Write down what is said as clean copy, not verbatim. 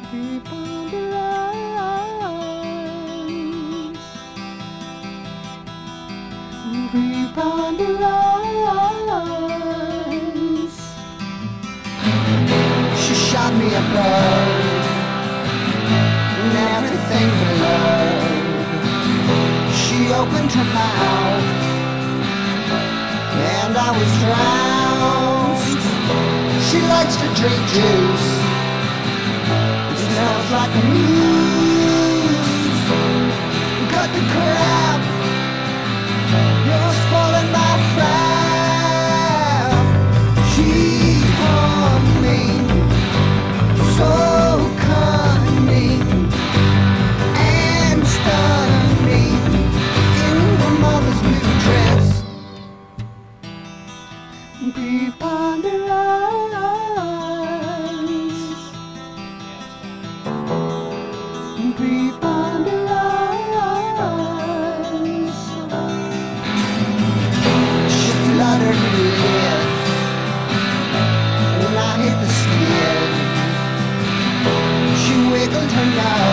Preponderance. Preponderance. She shot me a bird and everything below. She opened her mouth and I was drowned. She likes to drink juice. It smells like a mousse. Cut the crap. You're spoiling my frown. She's humming, so cunning and stunning in her mother's blue dress. Preponderance. Preponderance. She fluttered her lips and I hit the skin. She wiggled her nose